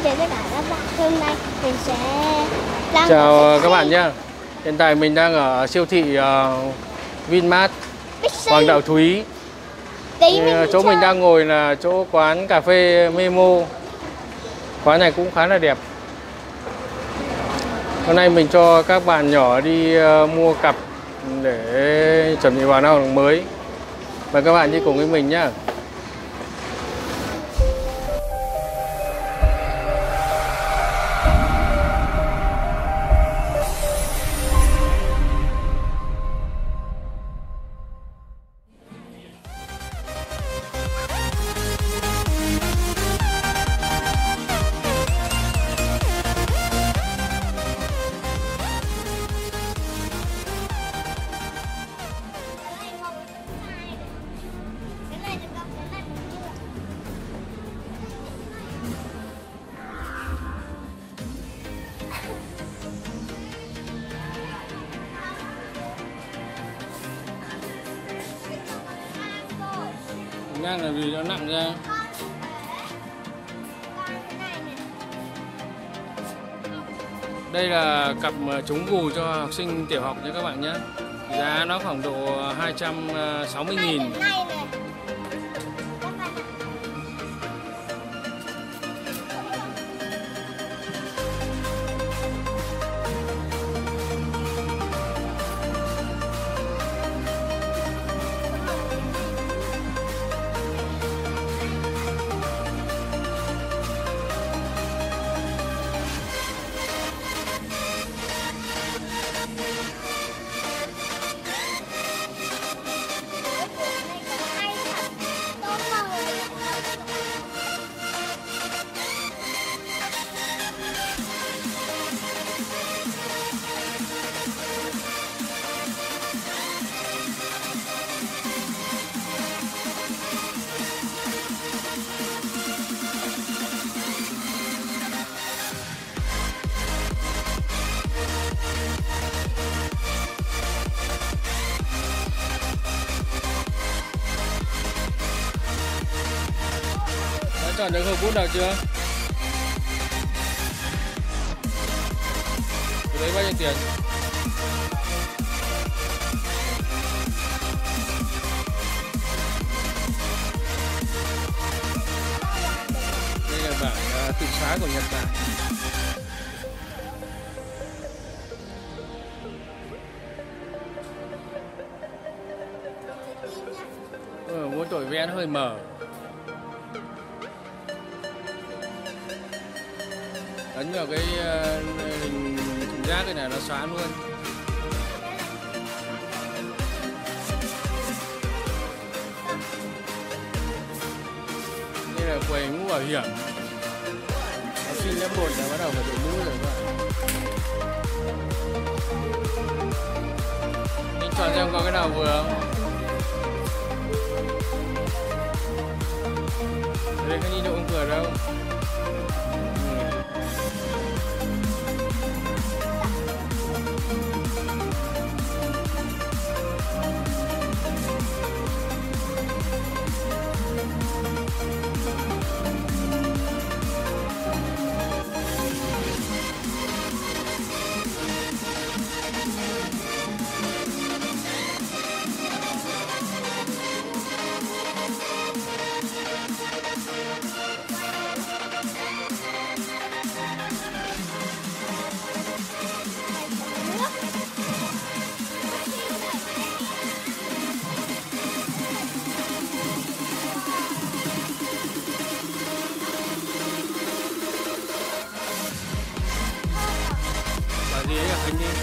chào tất cả các bạn. Hôm nay mình sẽ chào các bạn nhé. Hiện tại mình đang ở siêu thị Vinmart Hoàng Đạo Thúy. Chỗ mình đang ngồi là chỗ quán cà phê Memo. Quán này cũng khá là đẹp. Hôm nay mình cho các bạn nhỏ đi mua cặp để chuẩn bị vào năm học mới. Mời các bạn đi cùng với mình nhé. Đang là vì nó nặng ra. Đây là cặp chống gù cho học sinh tiểu học nha các bạn nhé. Giá nó khoảng độ 260.000. Chọn được hộp bút nào chưa? Ở đấy bao nhiêu tiền? Đây là bảng tự xóa của Nhật Bản. Mỗi tội vẽ nó hơi mở. Ấn vào cái hình thùng rác này là nó xóa luôn. Đây là quầy mũ bảo hiểm. Học sinh lớp 1 là bắt đầu phải đội mũ rồi các bạn. Mình chọn xem có cái nào vừa không. Đây có nhìn độ không vừa đâu. Gì ấy anh đi.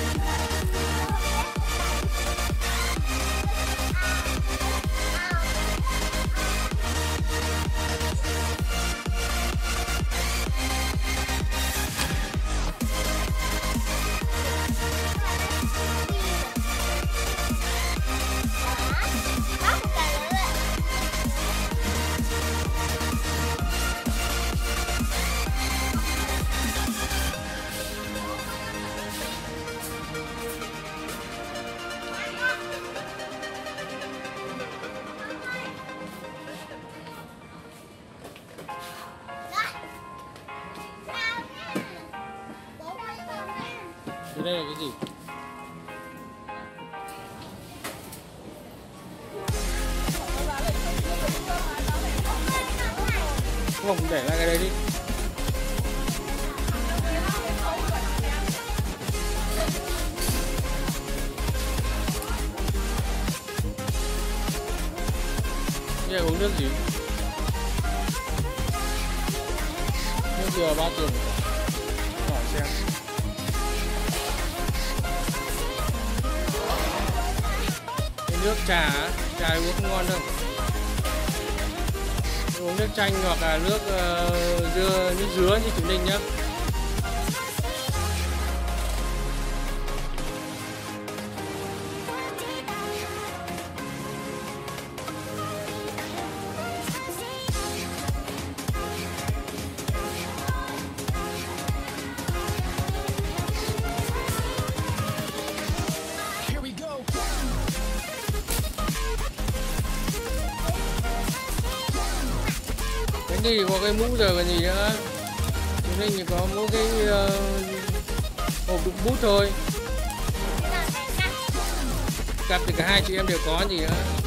Thì đây là cái gì? Không, để lại cái đây đi. Đây là uống nước gì? Nước dừa bao tiền? Hỏi xem. Cái nước trà uống không ngon đâu. Uống nước chanh hoặc là nước nước dứa như chị Ninh nhá. Cái gì có cái mũ giờ còn gì nữa. Chị Ninh chỉ có mỗi cái hộp đựng bút thôi. Cặp thì cả hai chị em đều có gì nữa.